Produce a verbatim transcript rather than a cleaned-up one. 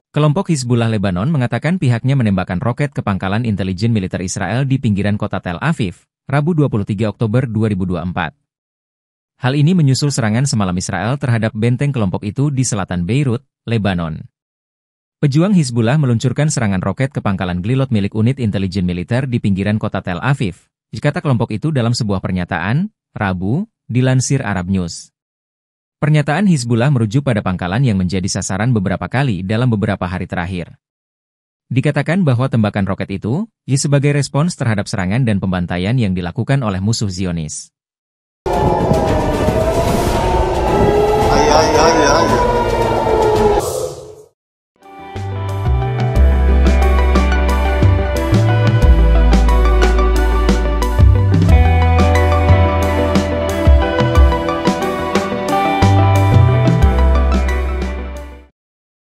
Kelompok Hizbullah Lebanon mengatakan pihaknya menembakkan roket ke pangkalan intelijen militer Israel di pinggiran kota Tel Aviv, Rabu dua puluh tiga Oktober dua ribu dua puluh empat. Hal ini menyusul serangan semalam Israel terhadap benteng kelompok itu di selatan Beirut, Lebanon. Pejuang Hizbullah meluncurkan serangan roket ke pangkalan Glilot milik unit intelijen militer di pinggiran kota Tel Aviv, kata kelompok itu dalam sebuah pernyataan, Rabu, dilansir Arab News. Pernyataan Hizbullah merujuk pada pangkalan yang menjadi sasaran beberapa kali dalam beberapa hari terakhir. Dikatakan bahwa tembakan roket itu, ya sebagai respons terhadap serangan dan pembantaian yang dilakukan oleh musuh Zionis.